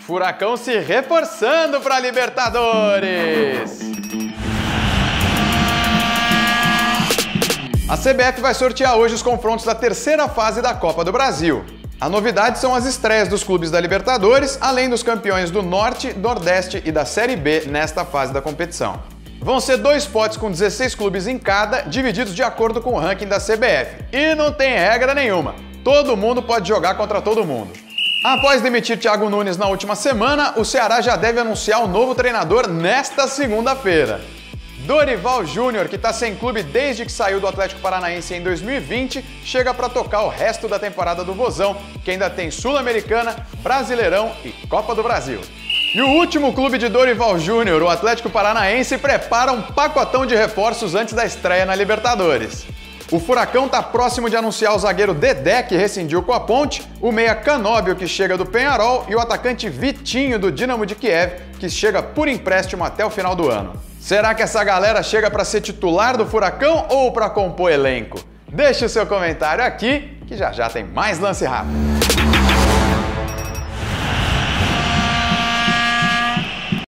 Furacão se reforçando para a Libertadores. A CBF vai sortear hoje os confrontos da terceira fase da Copa do Brasil. A novidade são as estreias dos clubes da Libertadores, além dos campeões do Norte, Nordeste e da Série B nesta fase da competição. Vão ser 2 potes com 16 clubes em cada, divididos de acordo com o ranking da CBF. E não tem regra nenhuma. Todo mundo pode jogar contra todo mundo. Após demitir Thiago Nunes na última semana, o Ceará já deve anunciar o novo treinador nesta segunda-feira. Dorival Júnior, que está sem clube desde que saiu do Atlético Paranaense em 2020, chega para tocar o resto da temporada do Vozão, que ainda tem Sul-Americana, Brasileirão e Copa do Brasil. E o último clube de Dorival Júnior, o Atlético Paranaense, prepara um pacotão de reforços antes da estreia na Libertadores. O Furacão está próximo de anunciar o zagueiro Dedé, que rescindiu com a Ponte, o meia Canóbio, que chega do Peñarol, e o atacante Vitinho, do Dinamo de Kiev, que chega por empréstimo até o final do ano. Será que essa galera chega para ser titular do Furacão ou para compor elenco? Deixe o seu comentário aqui, que já já tem mais Lance Rápido.